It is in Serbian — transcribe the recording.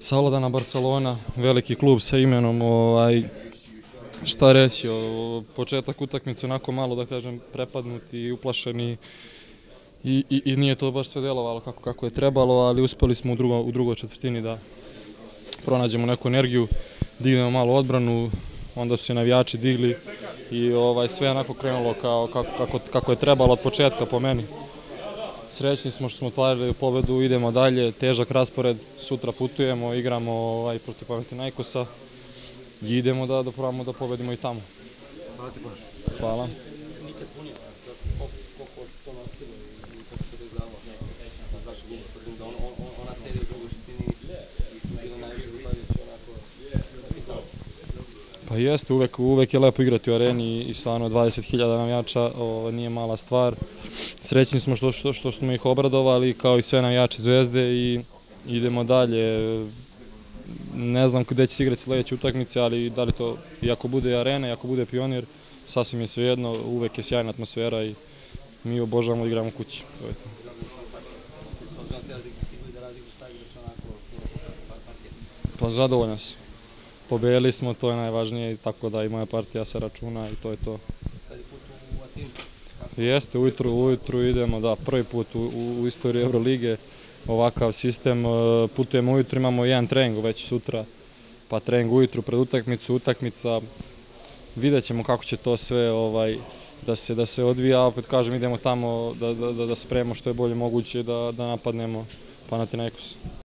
Savladana Barcelona, veliki klub sa imenom, šta reći, početak utakmice onako malo, da kažem, prepadnuti i uplašeni i nije to baš sve delovalo kako je trebalo, ali uspeli smo u drugoj četvrtini da pronađemo neku energiju, dignemo malo odbranu, onda su se navijači digli i sve onako krenulo kako je trebalo od početka po meni. Srećni smo što smo ostvarili pobedu, idemo dalje, težak raspored, sutra putujemo, igramo protiv Panathinaikosa i idemo da probamo da pobedimo i tamo. Hvala ti baš. Hvala. Nikad punije, koliko to nosilo i kako se to izdavalo, s vašeg ugla, s obzirom da ona serija u drugoj četvrtini je bila najviše zahvaljujući onako kapitalski. Pa jeste, uvek je lepo igrati u areni i stvarno 20.000 navijača nije mala stvar. Srećni smo što smo ih obradovali kao i sve navijači Zvezde i idemo dalje. Ne znam gde će se igrati sledeće utakmice, ali da li to i ako bude arena i ako bude Pionir, sasvim je svejedno, uvek je sjajna atmosfera i mi obožavamo da igramo kući. To je to. S obzirom da se stigli da razigraš sa igrača onako parket. Pa zadovoljan sam. Pobedili smo, to je najvažnije, tako da i moja partija se računa i to je to. Sad je put u Atinu. Jeste, ujutru idemo, da, prvi put u istoriji Eurolige ovakav sistem, putujemo ujutru, imamo jedan trening već sutra, pa trening ujutru pred utakmicu, utakmica, vidjet ćemo kako će to sve da se odvija, a opet kažem idemo tamo da spremimo što je bolje moguće da napadnemo Panathinaikos.